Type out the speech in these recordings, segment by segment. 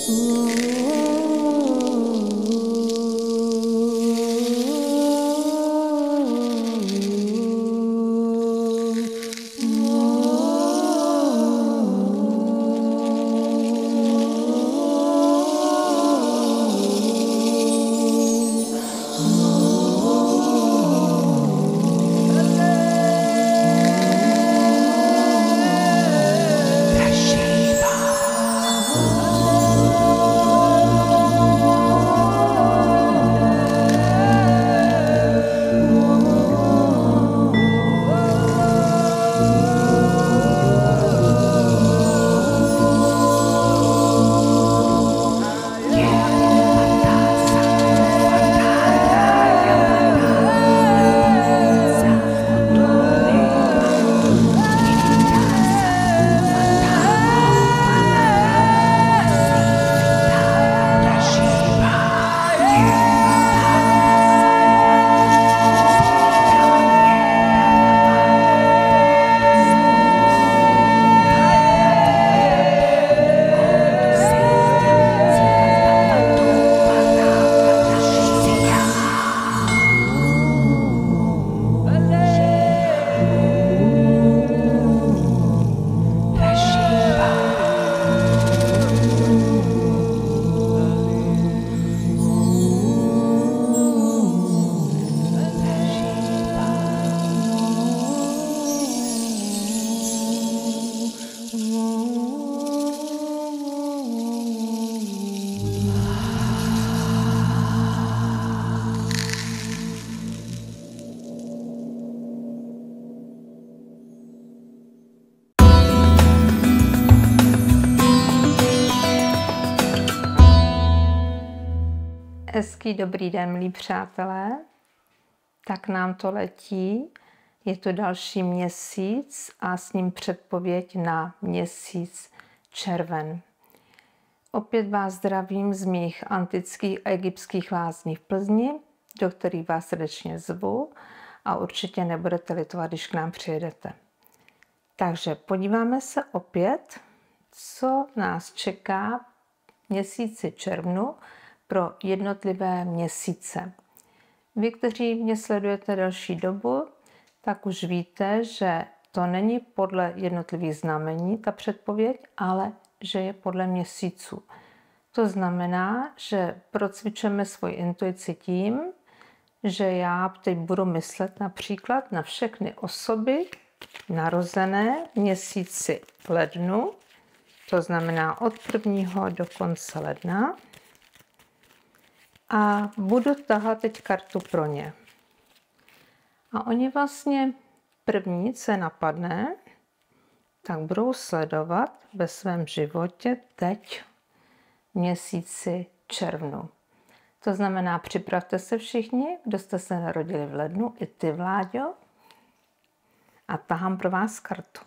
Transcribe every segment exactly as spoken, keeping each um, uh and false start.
Hezký dobrý den, milí přátelé. Tak nám to letí. Je to další měsíc a s ním předpověď na měsíc červen. Opět vás zdravím z mých antických a egyptských lázní v Plzni, do kterých vás srdečně zvu a určitě nebudete litovat, když k nám přijedete. Takže podíváme se opět, co nás čeká v měsíci červnu pro jednotlivé měsíce. Vy, kteří mě sledujete delší dobu, tak už víte, že to není podle jednotlivých znamení ta předpověď, ale že je podle měsíců. To znamená, že procvičujeme svoji intuici tím, že já teď budu myslet například na všechny osoby narozené v měsíci lednu, to znamená od prvního do konce ledna. A budu tahat teď kartu pro ně. A oni vlastně první, co napadne, tak budou sledovat ve svém životě teď v měsíci červnu. To znamená, připravte se všichni, kdo jste se narodili v lednu, i ty, Vláďo. A tahám pro vás kartu.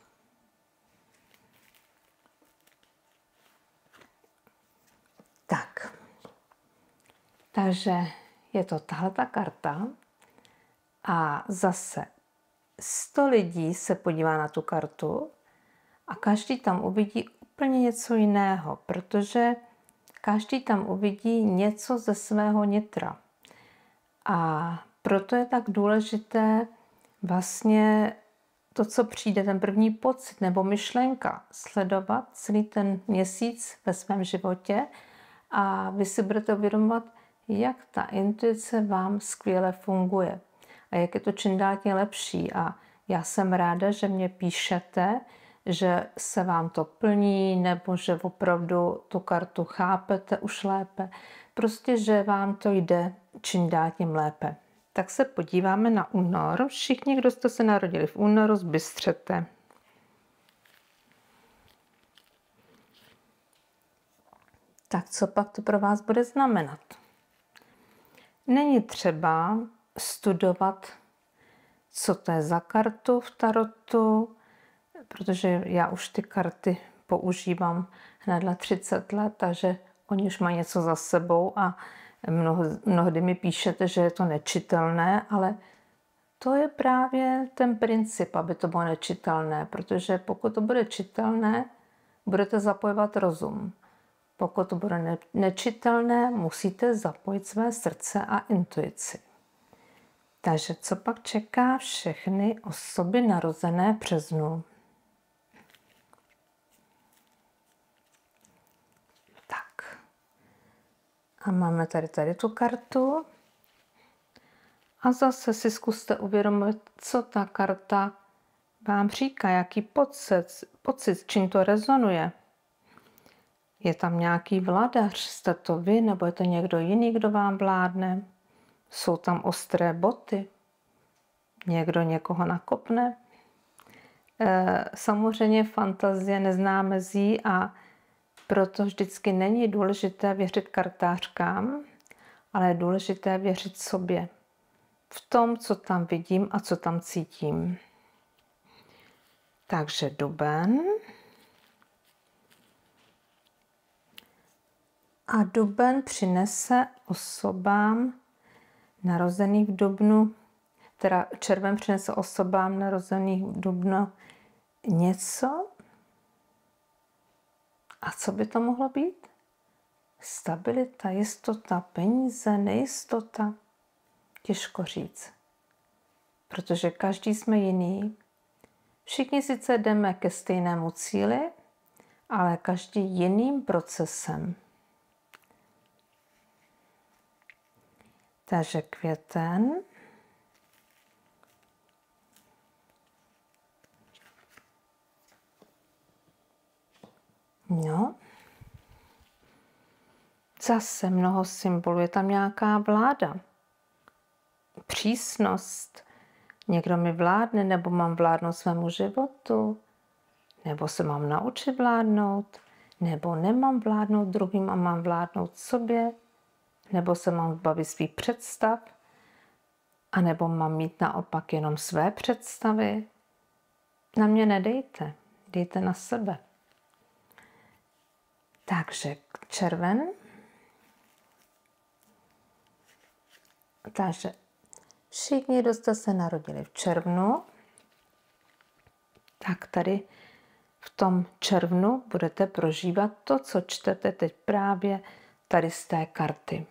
Tak. Takže je to tahleta karta a zase sto lidí se podívá na tu kartu a každý tam uvidí úplně něco jiného, protože každý tam uvidí něco ze svého nitra. A proto je tak důležité vlastně to, co přijde, ten první pocit nebo myšlenka, sledovat celý ten měsíc ve svém životě a vy si budete uvědomovat, jak ta intuice vám skvěle funguje a jak je to čím dál tím lepší. A já jsem ráda, že mě píšete, že se vám to plní nebo že opravdu tu kartu chápete už lépe. Prostě, že vám to jde čím dál tím lépe. Tak se podíváme na únor. Všichni, kdo jste se narodili v únoru, zbystřete. Tak co pak to pro vás bude znamenat? Není třeba studovat, co to je za kartu v tarotu, protože já už ty karty používám hned třicet let, takže oni už mají něco za sebou a mnohdy mi píšete, že je to nečitelné, ale to je právě ten princip, aby to bylo nečitelné, protože pokud to bude čitelné, budete zapojovat rozum. Pokud to bude nečitelné, musíte zapojit své srdce a intuici. Takže co pak čeká všechny osoby narozené v březnu? Tak. A máme tady, tady tu kartu. A zase si zkuste uvědomit, co ta karta vám říká, jaký pocit, pocit, čím to rezonuje. Je tam nějaký vladař, jste to vy, nebo je to někdo jiný, kdo vám vládne? Jsou tam ostré boty? Někdo někoho nakopne? E, samozřejmě fantazie nezná mezí a proto vždycky není důležité věřit kartářkám, ale je důležité věřit sobě. V tom, co tam vidím a co tam cítím. Takže duben. A duben přinese osobám narozeným v dubnu, teda červen přinese osobám narozeným v dubnu něco. A co by to mohlo být? Stabilita, jistota, peníze, nejistota. Těžko říct, protože každý jsme jiný. Všichni sice jdeme ke stejnému cíli, ale každý jiným procesem. Takže květen. No. Zase mnoho symbolů. Je tam nějaká vláda. Přísnost. Někdo mi vládne, nebo mám vládnout svému životu, nebo se mám naučit vládnout, nebo nemám vládnout druhým a mám vládnout sobě, nebo se mám bavit svých představ, a nebo mám mít naopak jenom své představy. Na mě nedejte, dejte na sebe. Takže červen. Takže všichni, kdo jste se narodili v červnu, tak tady v tom červnu budete prožívat to, co čtete teď právě tady z té karty.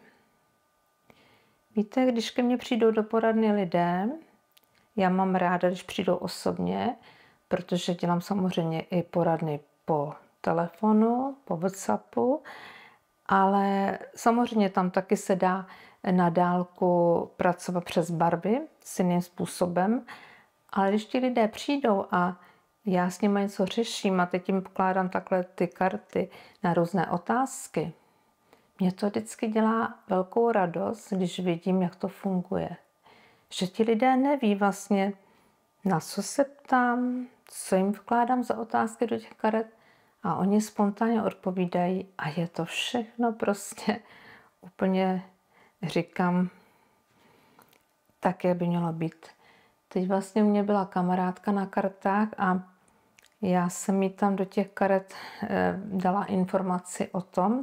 Víte, když ke mně přijdou do poradny lidé, já mám ráda, když přijdou osobně, protože dělám samozřejmě i poradny po telefonu, po WhatsAppu, ale samozřejmě tam taky se dá na dálku pracovat přes barvy s jiným způsobem, ale když ti lidé přijdou a já s nimi něco řeším a teď jim pokládám takhle ty karty na různé otázky, mě to vždycky dělá velkou radost, když vidím, jak to funguje. Že ti lidé neví vlastně, na co se ptám, co jim vkládám za otázky do těch karet a oni spontánně odpovídají a je to všechno prostě úplně, říkám, tak, jak by mělo být. Teď vlastně mě byla kamarádka na kartách a já jsem jí tam do těch karet eh, dala informaci o tom,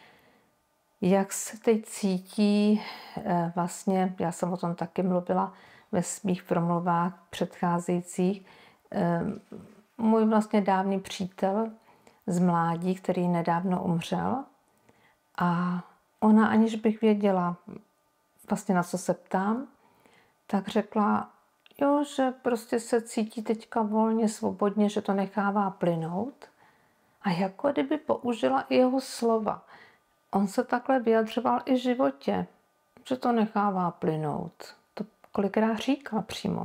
jak se teď cítí, eh, vlastně, já jsem o tom taky mluvila ve svých promluvách předcházejících, eh, můj vlastně dávný přítel z mládí, který nedávno umřel a ona, aniž bych věděla vlastně na co se ptám, tak řekla, jo, že prostě se cítí teďka volně, svobodně, že to nechává plynout. A jako kdyby použila i jeho slova. On se takhle vyjadřoval i v životě, že to nechává plynout. To kolikrát říkal přímo.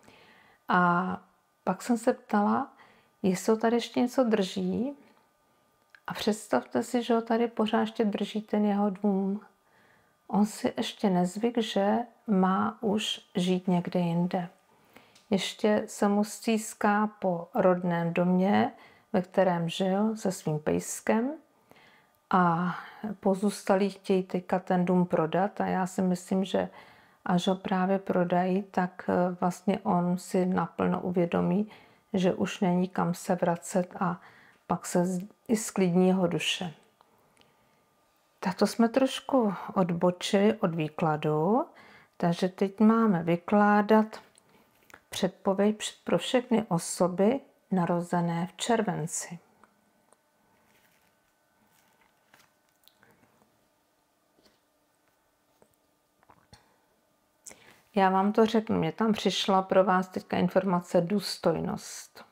A pak jsem se ptala, jestli ho tady ještě něco drží. A představte si, že ho tady pořád ještě drží ten jeho dům. On si ještě nezvyk, že má už žít někde jinde. Ještě se mu stýská po rodném domě, ve kterém žil se svým pejskem a pozůstalí chtějí teďka ten dům prodat a já si myslím, že až ho právě prodají, tak vlastně on si naplno uvědomí, že už není kam se vracet a pak se i sklidní jeho duše. Tak to jsme trošku odbočili od výkladu, takže teď máme vykládat předpověď pro všechny osoby narozené v červenci. Já vám to řeknu, mě tam přišla pro vás teďka informace důstojnost.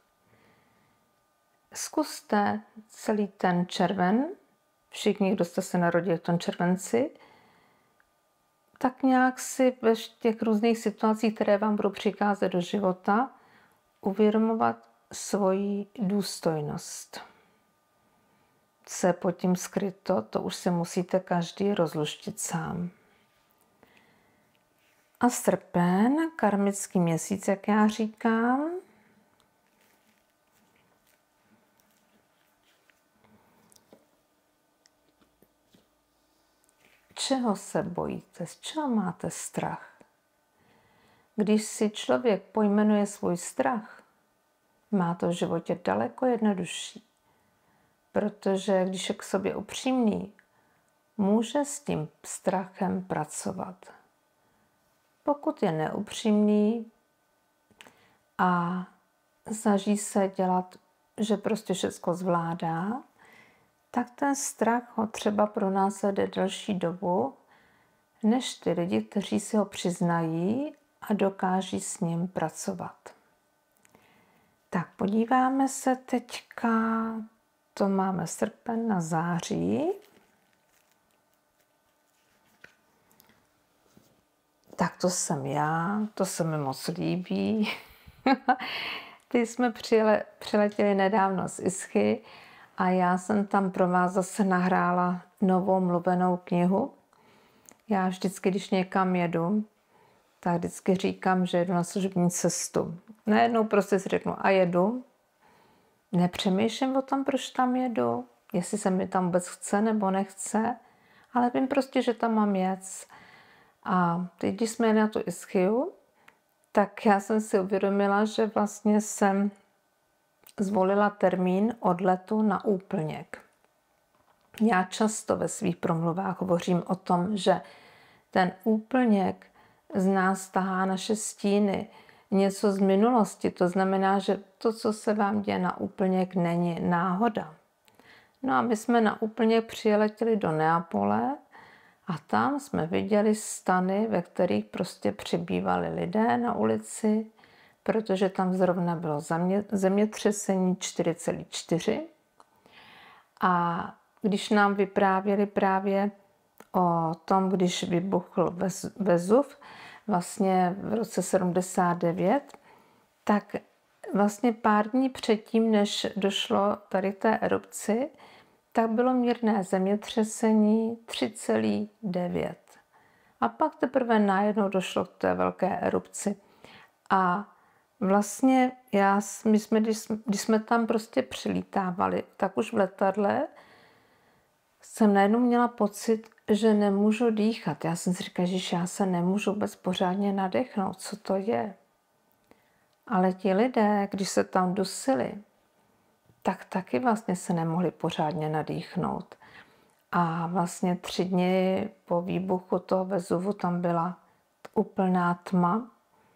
Zkuste celý ten červen, všichni, kdo jste se narodili v tom červenci, tak nějak si ve těch různých situacích, které vám budou přicházet do života, uvědomovat svoji důstojnost. Co je pod tím skryto, to už se musíte každý rozluštit sám. A srpen, karmický měsíc, jak já říkám, čeho se bojíte, z čeho máte strach? Když si člověk pojmenuje svůj strach, má to v životě daleko jednodušší. Protože když je k sobě upřímný, může s tím strachem pracovat. Pokud je neupřímný a snaží se dělat, že prostě všechno zvládá, tak ten strach ho třeba pronásleduje delší dobu, než ty lidi, kteří si ho přiznají a dokáží s ním pracovat. Tak podíváme se teďka, to máme srpen na září. Tak to jsem já, to se mi moc líbí. Ty jsme přijeli, přiletěli nedávno z Ischy a já jsem tam pro vás zase nahrála novou mluvenou knihu. Já vždycky, když někam jedu, tak vždycky říkám, že jedu na služební cestu. Najednou prostě si řeknu a jedu. Nepřemýšlím o tom, proč tam jedu, jestli se mi tam vůbec chce nebo nechce, ale vím prostě, že tam mám jet. A teď, když jsme jeli na tu Ischyu, tak já jsem si uvědomila, že vlastně jsem zvolila termín odletu na úplněk. Já často ve svých promluvách hovořím o tom, že ten úplněk z nás tahá naše stíny, něco z minulosti. To znamená, že to, co se vám děje na úplněk, není náhoda. No a my jsme na úplněk přiletěli do Neapole a tam jsme viděli stany, ve kterých prostě přibývali lidé na ulici, protože tam zrovna bylo zemětřesení čtyři celá čtyři. A když nám vyprávěli právě o tom, když vybuchl Vezuv, vlastně v roce sedmdesát devět, tak vlastně pár dní předtím, než došlo tady té erupci, tak bylo mírné zemětřesení tři celá devět. A pak teprve najednou došlo k té velké erupci. A vlastně já, my jsme, když, jsme, když jsme tam prostě přilítávali, tak už v letadle jsem najednou měla pocit, že nemůžu dýchat. Já jsem si říkala, že já se nemůžu vůbec pořádně nadechnout, co to je. Ale ti lidé, když se tam dusili, tak taky vlastně se nemohli pořádně nadýchnout. A vlastně tři dny po výbuchu toho Vezuvu tam byla úplná tma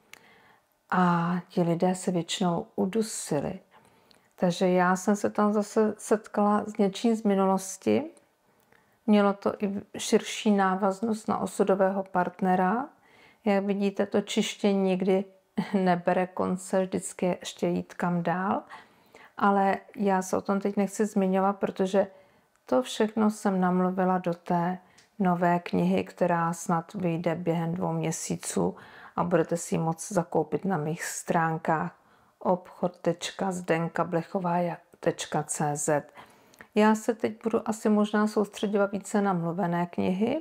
a ti lidé se většinou udusili. Takže já jsem se tam zase setkala s něčím z minulosti. Mělo to i širší návaznost na osudového partnera. Jak vidíte, to čištění nikdy nebere konce, vždycky ještě jít kam dál. Ale já se o tom teď nechci zmiňovat, protože to všechno jsem namluvila do té nové knihy, která snad vyjde během dvou měsíců a budete si ji moct zakoupit na mých stránkách obchod tečka zdenka blechová tečka cé zet. Já se teď budu asi možná soustředovat více na mluvené knihy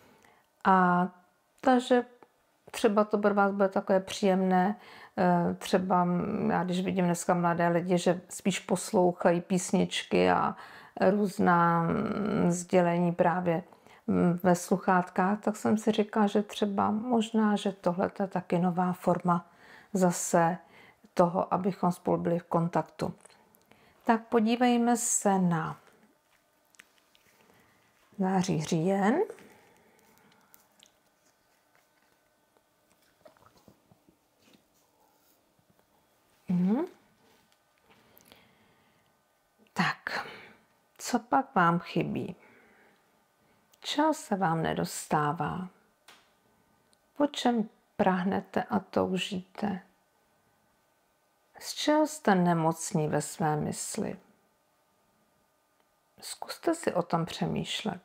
a takže třeba to pro vás bude takové příjemné, třeba já když vidím dneska mladé lidi, že spíš poslouchají písničky a různá sdělení právě ve sluchátkách, tak jsem si říkala, že třeba možná, že tohle je taky nová forma zase toho, abychom spolu byli v kontaktu. Tak podívejme se na září, říjen. Mhm. Tak, co pak vám chybí? Čeho se vám nedostává? Po čem prahnete a toužíte? Z čeho jste nemocní ve své mysli? Zkuste si o tom přemýšlet.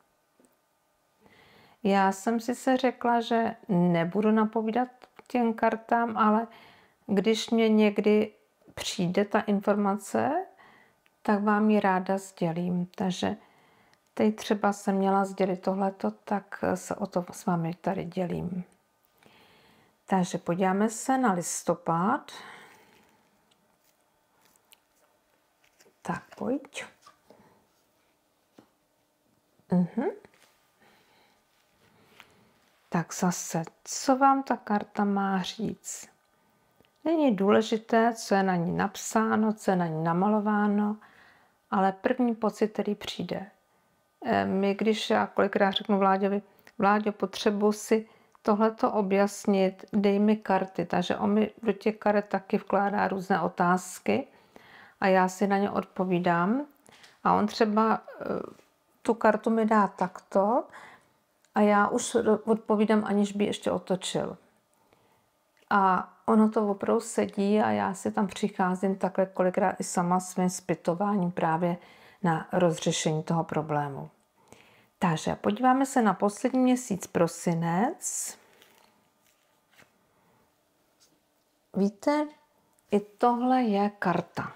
Já jsem si se řekla, že nebudu napovídat těm kartám, ale když mě někdy přijde ta informace, tak vám ji ráda sdělím. Takže teď třeba jsem měla sdělit tohleto, tak se o to s vámi tady dělím. Takže podíváme se na listopad. Tak pojď. Mhm. Tak zase, co vám ta karta má říct? Není důležité, co je na ní napsáno, co je na ní namalováno, ale první pocit, který přijde. My, když já kolikrát řeknu Vláďovi, Vláďo, potřebuji si tohleto objasnit, dej mi karty. Takže on mi do těch karet taky vkládá různé otázky a já si na ně odpovídám. A on třeba tu kartu mi dá takto a já už odpovídám, aniž by ještě otočil. A ono to opravdu sedí a já si tam přicházím takhle kolikrát i sama svým zpytováním právě na rozřešení toho problému. Takže podíváme se na poslední měsíc prosinec. Víte, i tohle je karta.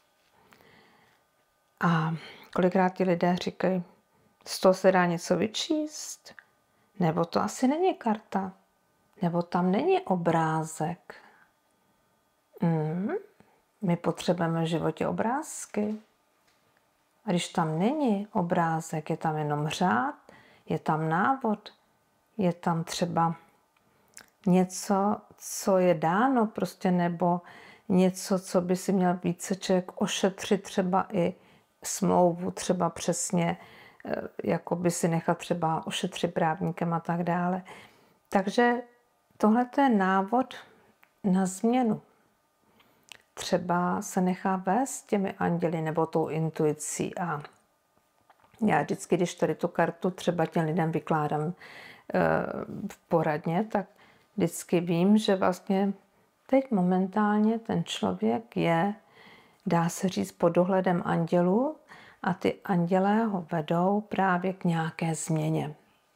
A kolikrát ti lidé říkají, z toho se dá něco vyčíst? Nebo to asi není karta? Nebo tam není obrázek? Hmm, my potřebujeme v životě obrázky. A když tam není obrázek, je tam jenom řád, je tam návod, je tam třeba něco, co je dáno prostě, nebo něco, co by si měl více člověk ošetřit, třeba i smlouvu, třeba přesně, jako by si nechat třeba ošetřit právníkem a tak dále. Takže tohle je návod na změnu. Třeba se nechá vést těmi anděli nebo tou intuicí. A já vždycky, když tady tu kartu třeba těm lidem vykládám v poradně, tak vždycky vím, že vlastně teď momentálně ten člověk je, dá se říct, pod dohledem andělů a ty andělé ho vedou právě k nějaké změně.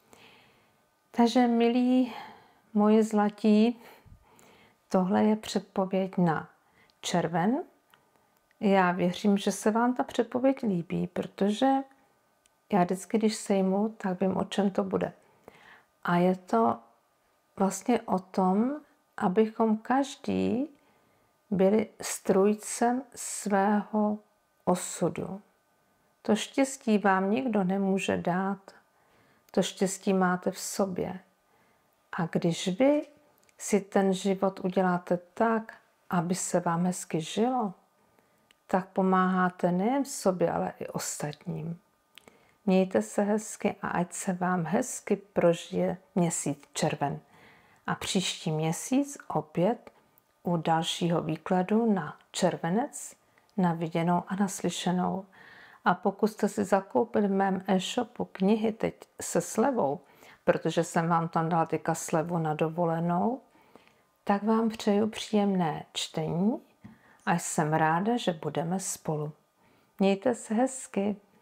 Takže milí moji zlatí, tohle je předpověď na červen. Já věřím, že se vám ta předpověď líbí, protože já vždycky, když sejmu, tak vím, o čem to bude. A je to vlastně o tom, abychom každý byli strůjcem svého osudu. To štěstí vám nikdo nemůže dát. To štěstí máte v sobě. A když vy si ten život uděláte tak, aby se vám hezky žilo, tak pomáháte nejen sobě, ale i ostatním. Mějte se hezky a ať se vám hezky prožije měsíc červen. A příští měsíc opět u dalšího výkladu na červenec, na viděnou a naslyšenou. A pokud jste si zakoupili v mém e-shopu knihy teď se slevou, protože jsem vám tam dala teďka slevu na dovolenou, tak vám přeju příjemné čtení a jsem ráda, že budeme spolu. Mějte se hezky.